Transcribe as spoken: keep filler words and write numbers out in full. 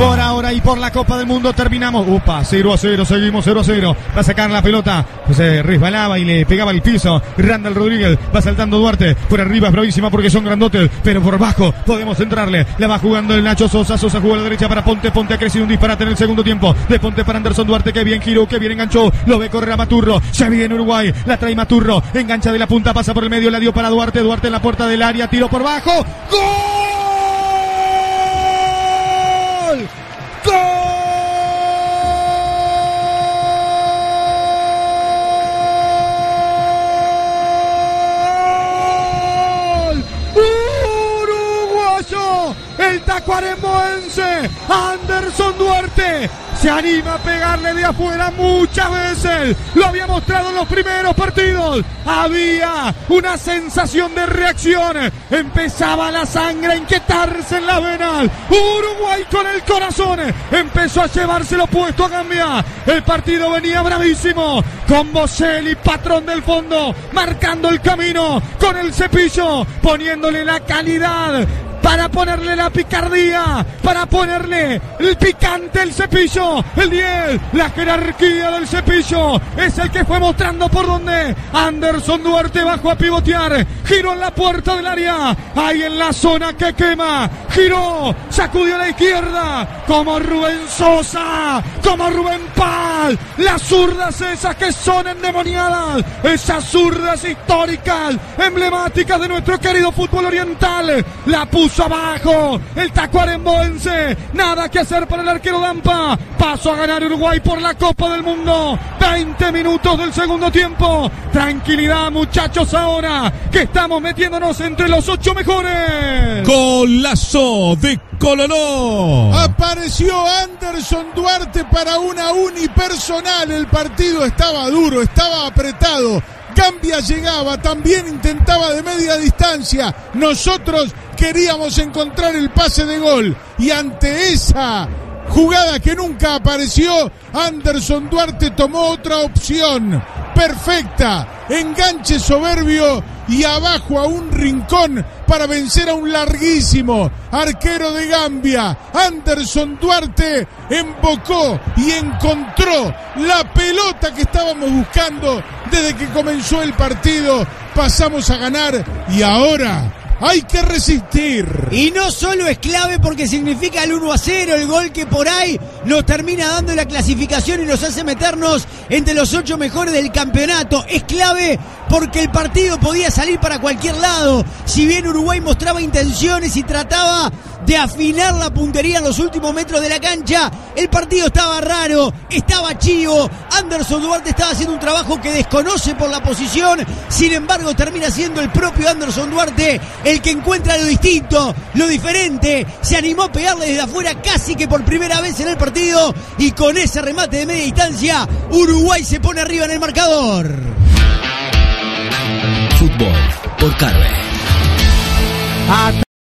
Por ahora y por la Copa del Mundo terminamos. Upa, cero a cero, seguimos cero a cero. Va a sacar la pelota, pues se resbalaba y le pegaba el piso. Randall Rodríguez, va saltando Duarte. Por arriba es bravísima porque son grandotes, pero por bajo podemos entrarle. La va jugando el Nacho Sosa. Sosa jugó a la derecha para Ponte. Ponte ha crecido un disparate en el segundo tiempo. De Ponte para Anderson Duarte, que bien giró, que bien enganchó. Lo ve correr a Maturro. Se viene Uruguay, la trae Maturro. Engancha de la punta, pasa por el medio, la dio para Duarte. Duarte en la puerta del área, tiro por bajo. ¡Gol! ¡Gol! ¡Uruguayo! El tacuarembóense Anderson Duarte se anima a pegarle de afuera muchas veces. Lo había mostrado en los primeros partidos. Había una sensación de reacción. Empezaba la sangre a inquietarse en las venas. Uruguay con el corazón empezó a llevárselo puesto a Gambia. El partido venía bravísimo, con Boselli, patrón del fondo, marcando el camino con el Cepillo, poniéndole la calidad, para ponerle la picardía, para ponerle el picante el Cepillo, el diez, la jerarquía del Cepillo, es el que fue mostrando por donde Anderson Duarte bajó a pivotear, giró en la puerta del área, ahí en la zona que quema, giró, sacudió a la izquierda, como Rubén Sosa, como Rubén Pal, las zurdas esas que son endemoniadas, esas zurdas históricas, emblemáticas de nuestro querido fútbol oriental, la puso abajo, el tacuarembóense, nada que hacer para el arquero Dampa, paso a ganar Uruguay por la Copa del Mundo, veinte minutos del segundo tiempo, tranquilidad muchachos ahora, que estamos metiéndonos entre los ocho mejores. Golazo de Coloró. Apareció Anderson Duarte para una unipersonal, el partido estaba duro, estaba apretado, Gambia llegaba, también intentaba de media distancia, nosotros queríamos encontrar el pase de gol y ante esa jugada que nunca apareció, Anderson Duarte tomó otra opción perfecta, enganche soberbio y abajo a un rincón para vencer a un larguísimo arquero de Gambia. Anderson Duarte embocó y encontró la pelota que estábamos buscando desde que comenzó el partido. Pasamos a ganar y ahora hay que resistir. Y no solo es clave porque significa el uno a cero, el gol que por ahí nos termina dando la clasificación y nos hace meternos entre los ocho mejores del campeonato. Es clave porque el partido podía salir para cualquier lado. Si bien Uruguay mostraba intenciones y trataba de afinar la puntería en los últimos metros de la cancha, el partido estaba raro, estaba chivo. Anderson Duarte estaba haciendo un trabajo que desconoce por la posición, sin embargo termina siendo el propio Anderson Duarte el que encuentra lo distinto, lo diferente, se animó a pegarle desde afuera casi que por primera vez en el partido y con ese remate de media distancia Uruguay se pone arriba en el marcador. Fútbol por Carve.